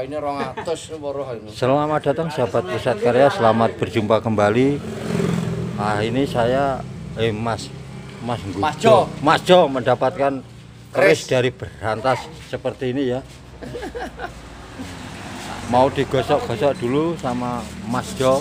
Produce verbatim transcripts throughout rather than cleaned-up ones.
paine rong atus weruh ini. Selamat datang sahabat Pusat Karya, selamat berjumpa kembali. Nah, ini saya eh Mas Mas Mas Jo. Mas Jo mendapatkan keris dari berantas seperti ini ya. Mau digosok-gosok dulu sama Mas Jo.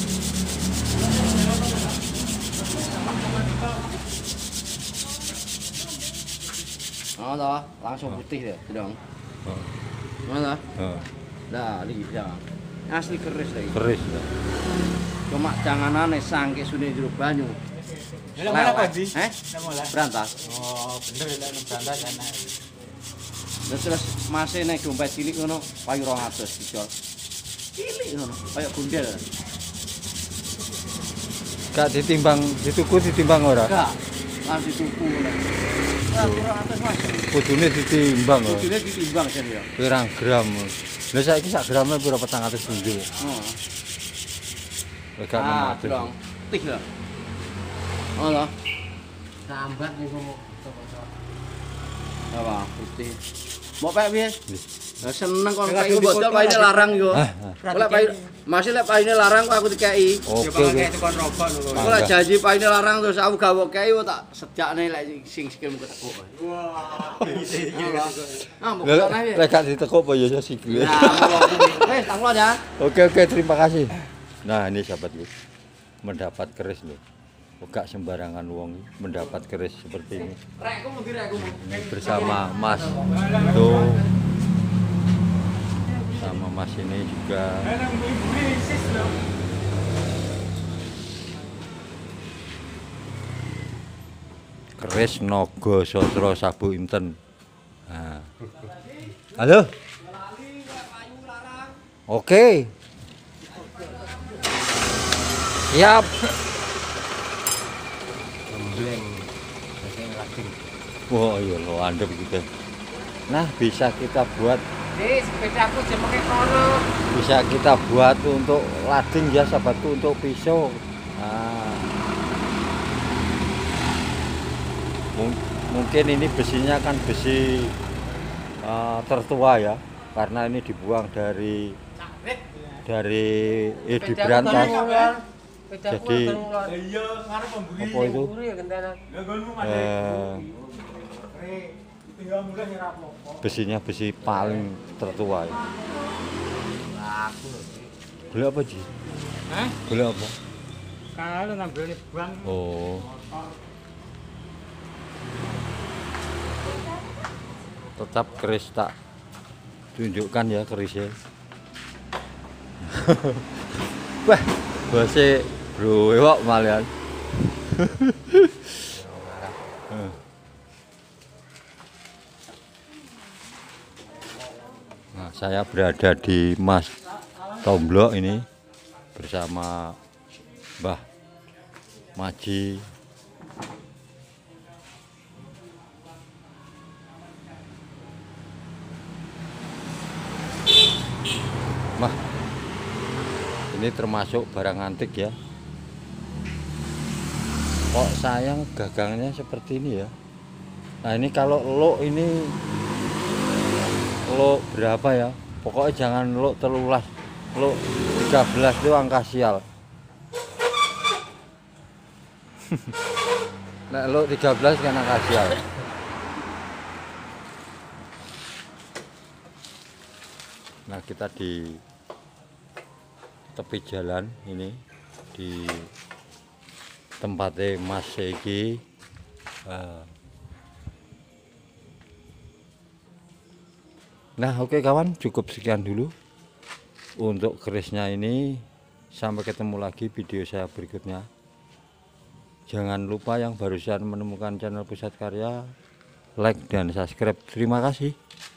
Oh, toh, langsung putih deh, dong. Oh. Mana? Oh. Nah, ini bisa. Asli keris lagi. Keris ya. Cuma janganane sangke sune jero banyu. Lah mana Pak Di? Eh? Berantas. Oh, bener lek berantas enak. Terus terus masih nek dompet cilik ngono payu rong atus dijual. Cilik ngono, kaya gundel. Gak ditimbang, dituku ditimbang ora? Enggak. Langsung dituku lah. Nah, rong atus Mas. Kudune ditimbang lho. Kudune ditimbang jan ya. Pirang gram. Lah saiki sak grame pira petang atus tunjuk. Oh. Lega enam Ah, atus. dong. Tih lah. Oh lah. Sambat niku apa putih. Mau pek piye? Lah seneng kon kayak botol paine larang yo. Lek paine masih lek paine larang kok aku dikeki. Oke. Kayak tekon rokok lho. Aku lek janji paine larang terus aku gawe kei tak sejakne lek sing sikil ketekuk. Wah. Ah, mbok Lah piye? lek gak ditekuk apa ya sikile. Nah, wes tanglo ya. Oke oke terima kasih. Nah ini sahabat lu mendapat keris loh. Gak sembarangan wong mendapat keris seperti ini. Rekku ngendi rekku. Bersama Mas tuh sama Mas ini juga. Keris Nogo Sotro Sabu Inten. Nah. Halo. Oke. Siap. Wah, iya lo andep gitu. Nah, bisa kita buat. Di sepedaku jemenge kono. Bisa kita buat untuk lading ya, sahabatku, untuk pisau. Nah. Mung mungkin ini besinya kan besi uh, tertua ya, karena ini dibuang dari dari eh, di berantas. Jadi apa itu? Eh, besinya besi paling tertua ya. Boleh apa Ji? Hah? Boleh apa? Kalau ngambil buang. Oh. Tetap keris tak tunjukkan ya kerisnya. Wah, bose bro ewak malian. Nah, saya berada di Mas Tomblok ini bersama Mbah Maji. Mah, ini termasuk barang antik ya. Kok sayang gagangnya seperti ini ya. Nah ini kalau lo ini lo berapa ya? Pokoknya jangan lo telulas. Lo tiga belas itu angka sial. Nah lo tiga belas kan angka sial. Nah kita di tepi jalan ini di tempatnya Mas Segi. Nah oke kawan, cukup sekian dulu untuk kerisnya ini. Sampai ketemu lagi video saya berikutnya. Jangan lupa yang barusan menemukan channel Pusat Karya, like dan subscribe. Terima kasih.